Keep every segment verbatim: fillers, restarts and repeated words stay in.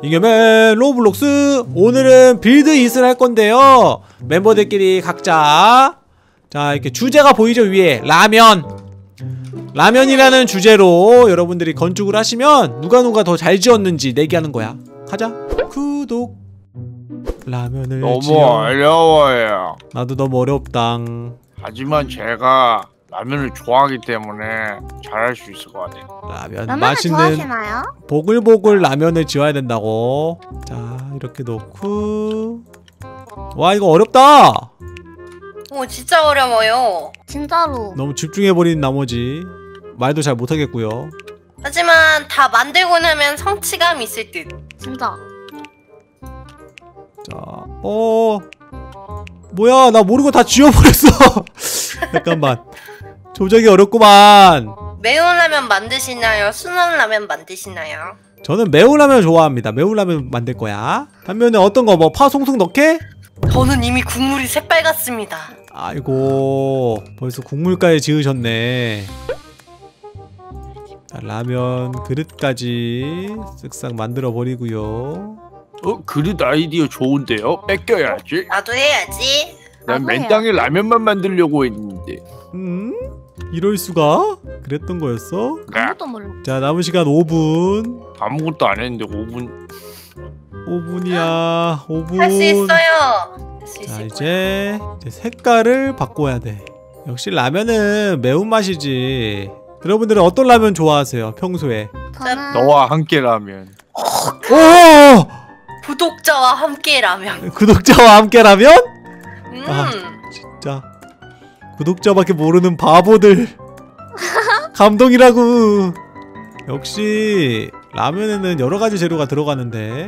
잉여맨 로블록스. 오늘은 빌드 이슬 할 건데요, 멤버들끼리 각자 자 이렇게 주제가 보이죠? 위에 라면 라면이라는 주제로 여러분들이 건축을 하시면 누가 누가 더 잘 지었는지 내기하는 거야. 가자. 구독. 라면을 너무 지어. 어려워요. 나도 너무 어렵당. 하지만 제가 라면을 좋아하기 때문에 잘할 수 있을 것 같아요. 라면 라면을 맛있는 좋아하시나요? 보글보글 라면을 지어야 된다고. 자 이렇게 놓고. 와 이거 어렵다. 오 진짜 어려워요. 진짜로. 너무 집중해버린 나머지 말도 잘 못하겠고요. 하지만 다 만들고 나면 성취감 있을 듯. 진짜. 자, 어 뭐야, 나 모르고 다 지워버렸어. 잠깐만, 조작이 어렵구만. 매운 라면 만드시나요? 순한 라면 만드시나요? 저는 매운 라면 좋아합니다. 매운 라면 만들 거야. 반면에 어떤 거, 뭐 파 송송 넣게? 저는 이미 국물이 새빨갛습니다. 아이고, 벌써 국물까지 지으셨네. 자, 라면 그릇까지 쓱싹 만들어 버리고요. 어? 그릇 아이디어 좋은데요? 뺏겨야지. 나도 해야지. 난 나도 맨땅에 라면만 만들려고 했는데. 음? 이럴 수가? 그랬던 거였어? 아무것도 몰라. 자, 남은 시간 오 분. 아무것도 안 했는데 오 분. 오 분이야. 오 분. 할 수 있어요. 할 수 자, 있을 이제, 이제 색깔을 바꿔야 돼. 역시 라면은 매운맛이지. 여러분들은 어떤 라면 좋아하세요? 평소에? 저는 너와 함께 라면. 오! 구독자와 함께 라면. 구독자와 함께 라면? 음. 아, 진짜 구독자밖에 모르는 바보들. 감동이라고. 역시 라면에는 여러가지 재료가 들어가는데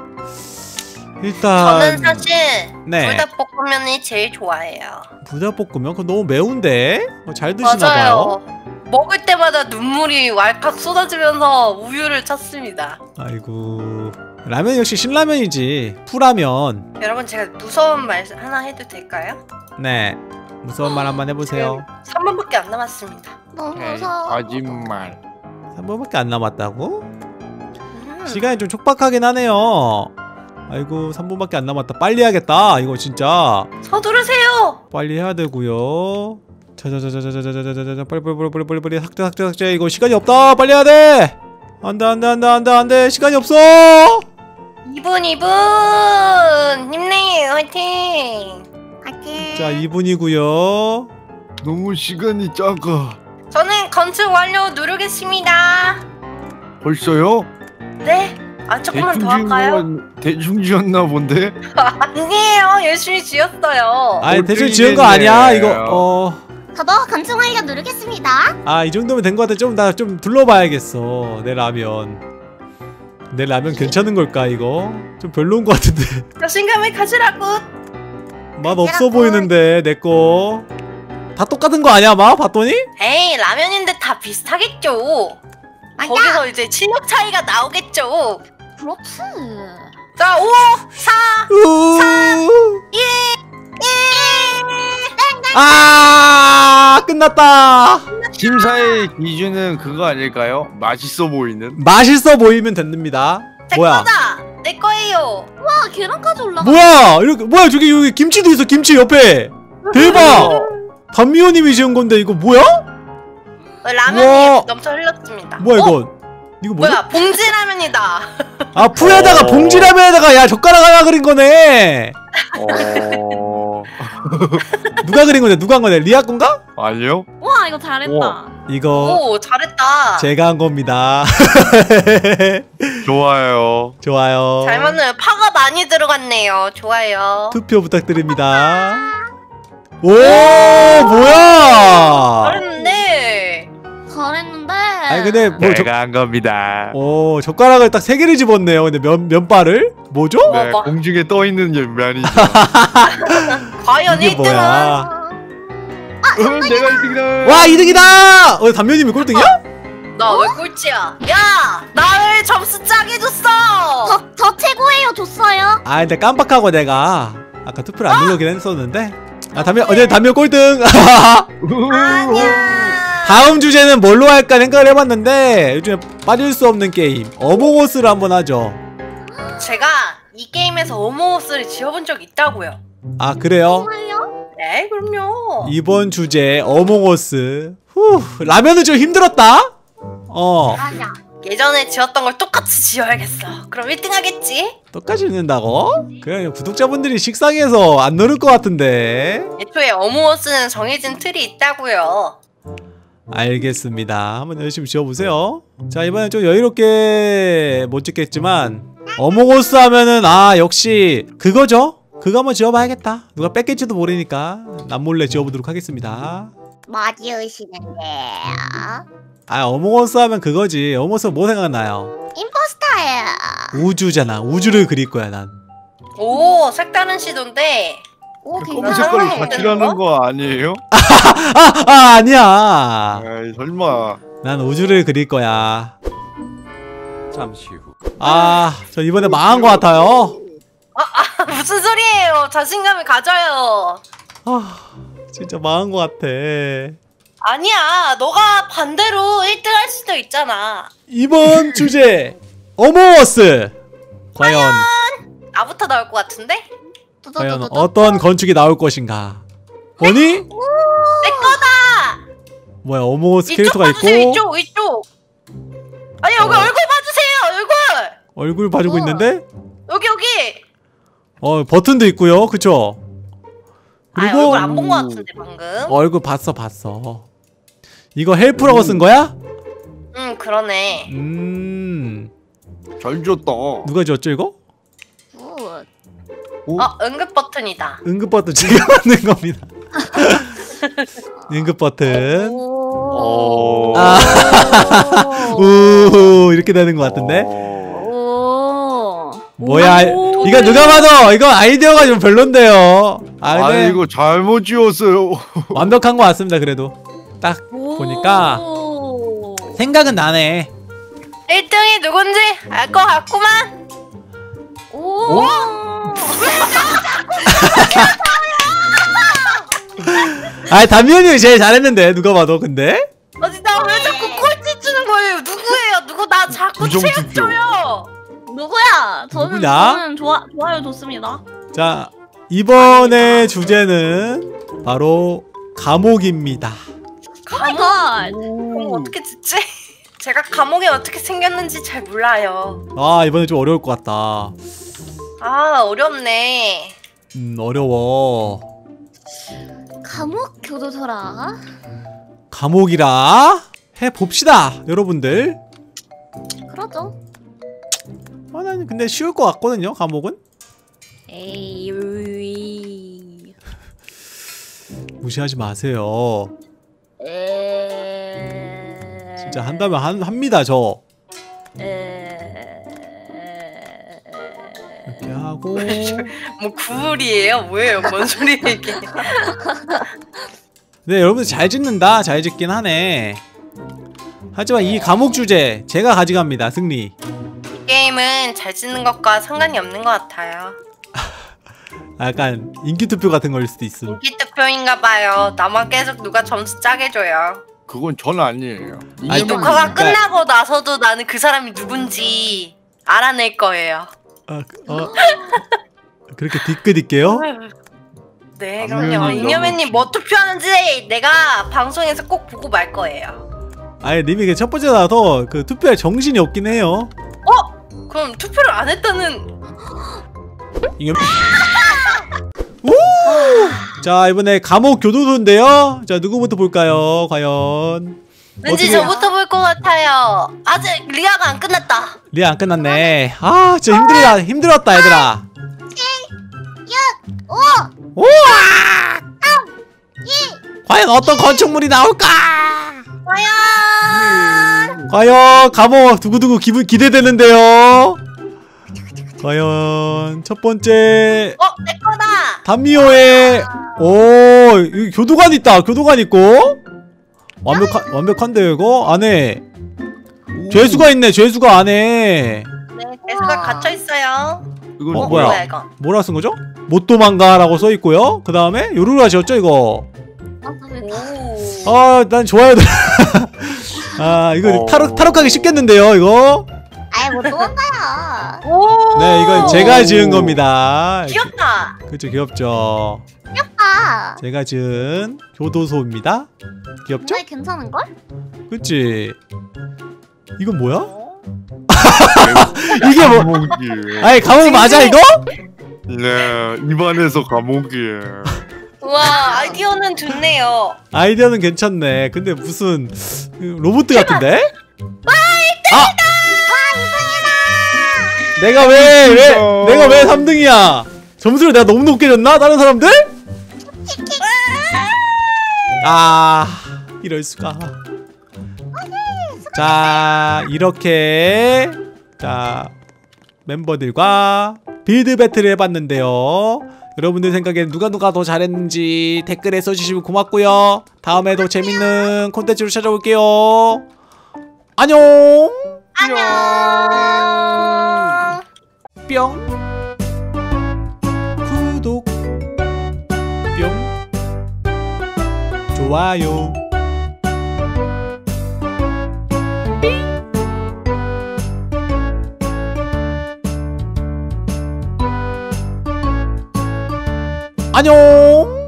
일단 저는 사실 네. 불닭볶음면이 제일 좋아해요. 불닭볶음면? 그거 너무 매운데? 어, 잘 드시나봐요. 맞아요. 먹을 때마다 눈물이 왈칵 쏟아지면서 우유를 찾습니다. 아이고, 라면 역시 신라면이지. 풀라면. 여러분 제가 무서운 말 하나 해도 될까요? 네, 무서운 말 한번 해보세요. 삼 분밖에 안 남았습니다. 너무 에이, 무서워. 거짓말. 삼 분밖에 안 남았다고? 음. 시간이 좀 촉박하긴 하네요. 아이고, 삼 분밖에 안 남았다. 빨리 해야겠다 이거 진짜. 서두르세요. 빨리 해야 되고요. 자자자자자자자자자자 빨리 빨리 빨리 빨리 빨리 빨리 삭제 삭제 삭제. 이거 시간이 없다. 빨리 해야 돼. 안돼 안돼 안돼 안돼 안돼. 시간이 없어. 이 분 이 분 힘내요. 화이팅. 화이팅. 자, 이 분이고요. 너무 시간이 작아. 저는 건축 완료 누르겠습니다. 벌써요? 네. 아 조금만 대충 더 지은 할까요? 것만 대충 지었나 본데? 아니에요. 열심히 지었어요. 아니, 대충 꼴등이겠네. 지은 거 아니야 이거. 어. 저도 건축 완료 누르겠습니다. 아, 이 정도면 된 거 같아. 좀 나 좀 둘러봐야겠어. 내 라면. 내 라면 괜찮은 걸까 이거? 좀 별로인 거 같은데. 자신감을 가지라고. 맛 없어 보이는데 내 거. 다 똑같은 거 아니야, 마? 봤더니? 에이 라면인데 다 비슷하겠죠. 맞아. 거기서 이제 실력 차이가 나오겠죠. 그렇지. 자 오, 사, 일, 아, 끝났다. 심사의 기준은 그거 아닐까요? 맛있어 보이는? 맛있어 보이면 됩니다. 제 뭐야? 거다. 내 거예요. 와, 계란까지 올라가. 뭐야? 이렇게 뭐야? 저기 여기 김치도 있어. 김치 옆에. 대박. 단미호님이 지은 건데 이거 뭐야? 라면이 우와. 넘쳐 흘렀습니다. 뭐야 어? 이거? 이거 뭐야? 뭐야? 봉지 라면이다. 아, 풀에다가 어. 봉지라면에다가 야 젓가락 하나 그린 거네. 어... 누가 그린 건데? 누가 한 거네? 리아 건가? 아니요? 와, 이거 잘했다. 우와. 이거 오 잘했다. 제가 한 겁니다. 좋아요. 좋아요. 잘 맞네요. 파가 많이 들어갔네요. 좋아요. 투표 부탁드립니다. 오, 뭐야? 잘했는데. 잘했는데. 아니 근데 뭐 저, 제가 한 겁니다. 오, 젓가락을 딱 세 개를 집었네요. 근데 면 면발을 뭐죠? 네, 뭐. 공중에 떠 있는 면이죠. 과연 이게 일 등은? 뭐야? 응, 내가 일 등이다. 와, 이 등이다. 어, 단면님이 꼴등이야? 나 왜 꼴찌야? 야! 나를 점수 짜게 줬어! 저, 저 최고예요. 줬어요. 아, 근데 깜빡하고 내가 아까 투표를 안 누르긴 했었는데. 아, 단면 어제 단면 꼴등. 아니야. 다음 주제는 뭘로 할까 생각을 해봤는데 요즘에 빠질 수 없는 게임 어몽어스를 한번 하죠. 제가 이 게임에서 어몽어스를 지어본 적 있다고요. 아 그래요? 정말요? 네, 그럼요. 이번 주제 어몽어스. 후, 라면은 좀 힘들었다. 어, 맞아. 예전에 지었던 걸 똑같이 지어야겠어. 그럼 일 등 하겠지? 똑같이 읽는다고? 그냥 구독자분들이 식상해서 안 누를 것 같은데. 애초에 어몽어스는 정해진 틀이 있다고요. 알겠습니다. 한번 열심히 지어보세요. 자, 이번엔 좀 여유롭게 못 찍겠지만 어몽어스 하면은 아 역시 그거죠? 그거 한번 지어봐야겠다. 누가 뺏길지도 모르니까 남몰래 지어보도록 하겠습니다. 뭐 지으시는데요? 아 어몽어스 하면 그거지. 어몽어스 뭐 생각나요? 임포스터예요. 우주잖아. 우주를 그릴 거야 난. 오, 색다른 시도인데. 오, 검은 아, 색깔이 아, 같이라는 거 아니에요? 아, 아 아니야. 에이 설마. 난 우주를 그릴 거야. 잠시 후. 아, 저 이번에 망한 것 같아요. 아, 무슨 소리예요? 자신감을 가져요. 아, 진짜 망한 것 같아. 아니야, 너가 반대로 일 등 할 수도 있잖아. 이번 주제 어몽어스. 과연 나부터 나올 것 같은데? 과연 어떤 건축이 나올 것인가? 뭐니? 내 거다! 뭐야 어몽어스 이쪽 캐릭터가 봐주세요, 있고 이쪽, 이쪽. 아니, 여기 어. 얼굴 봐주세요, 얼굴! 얼굴 봐주고 어. 있는데 여기, 여기! 어 버튼도 있고요, 그쵸? 아, 그리고 얼굴 안 본 것 같은데, 방금. 얼굴 봤어 봤어. 이거 헬프라고 쓴 거야? 응, 그러네. 음 잘 지었다. 누가 지었죠 이거? 굿. 오? 어, 응급 버튼이다. 응급 버튼 제가 만든 겁니다. 응급 버튼. 오. 아. 오. 오 이렇게 되는 것 같은데? 어... 오. 뭐야 오. 이거 누가 봐도 이거 아이디어가 좀 별론데요. 아 아니 근데 이거 잘못 지었어요. 완벽한 것 같습니다. 그래도 딱 오. 보니까 생각은 나네. 일 등이 누군지 알 것 같구만. 오. 아 담비언이 제일 잘했는데 누가 봐도 근데 아니, 나 왜 자꾸 꼴찌 주는 거예요? 누구예요? 누구 나 자꾸 부정 투표. 체육줘요. 누구야? 저는 누구냐? 저는 좋아 좋아요 좋습니다. 자 이번의 주제는 바로 감옥입니다. 오마이 갓. 그럼 어떻게 짓지? 제가 감옥에 어떻게 생겼는지 잘 몰라요. 아 이번에 좀 어려울 것 같다. 아, 어렵네. 음 어려워. 감옥 교도소라. 감옥이라 해봅시다 여러분들. 그러죠. 아, 난 근데 쉬울 것 같거든요 감옥은. 에이. 으이. 무시하지 마세요. 에. 진짜 한다면 한, 합니다 저. 에. 이렇게 하고 뭐 구울이에요? 뭐예요? 뭔 소리예요 이게? 네 여러분들 잘 짓는다. 잘 짓긴 하네. 하지만 이 감옥 주제 제가 가져갑니다. 승리. 이 게임은 잘 짓는 것과 상관이 없는 것 같아요. 아, 약간 인기투표 같은 거일 수도 있음. 인기 투표인가 봐요. 나만 계속 누가 점수 짜게 줘요. 그건 전 아니에요. 아니, 이게만 녹화가 그러니까- 끝나고 나서도 나는 그 사람이 누군지 알아낼 거예요. 아, 그- 어, 그렇게 뒤끝일게요? 네, 당연히 그럼요. 너무 이녀매님 뭐 투표하는지 내가 방송에서 꼭 보고 말 거예요. 아니 님이 그 첫 번째 나와서 그 투표할 정신이 없긴 해요. 그럼 투표를 안 했다는. 이게 우! 자 이번에 감옥 교도소인데요. 자 누구부터 볼까요? 과연 왠지 어떻게- 저부터 볼 것 같아요. 아직 리아가 안 끝났다. 리아 안 끝났네. 아 진짜 힘들다 힘들었다 얘들아. 오. 우와! 과연 어떤 건축물이 나올까? 과연 과연 감옥 두구두구 기분 기대되는데요. 과연 첫 번째 어, 내 거다. 단미호의 오 여기 교도관 있다. 교도관 있고 완벽한 완벽한데 이거 안에 죄수가 있네. 죄수가 안에 네, 개수가 갇혀 있어요. 이건 어, 뭐야? 뭐야? 이거? 뭐라 쓴 거죠? 못 도망가라고 써 있고요. 그 다음에 요루라 지었죠 이거. 오. 아 난 좋아요. 아 이거 어. 타로 타로 가기 쉽겠는데요 이거. 아이 뭐 도망가요. 귀엽다. 오. 네, 이건 제가 지은 겁니다. 귀엽다. 그쵸, 귀엽죠. 아, 제가 지은 교도소입니다. 귀엽죠? 정말 괜찮은 걸? 그치? 이건 뭐야? 어? 이게 뭐? 감옥이에요. 아니, 감옥 맞아 이거? 네, 입안에서 감옥이에요. 와 아이디어는 좋네요. 아이디어는 괜찮네. 근데 무슨 로봇 같은데? 아! 내가 왜, 왜, 내가 왜 삼 등이야? 점수를 내가 너무 높게 줬나? 다른 사람들? 아, 이럴 수가. 자, 이렇게 자 멤버들과 빌드 배틀을 해봤는데요. 여러분들 생각엔 누가 누가 더 잘했는지 댓글에 써주시면 고맙고요. 다음에도 재밌는 콘텐츠로 찾아올게요. 안녕. 안녕. 뿅. 구독. 뿅. 좋아요. 안녕.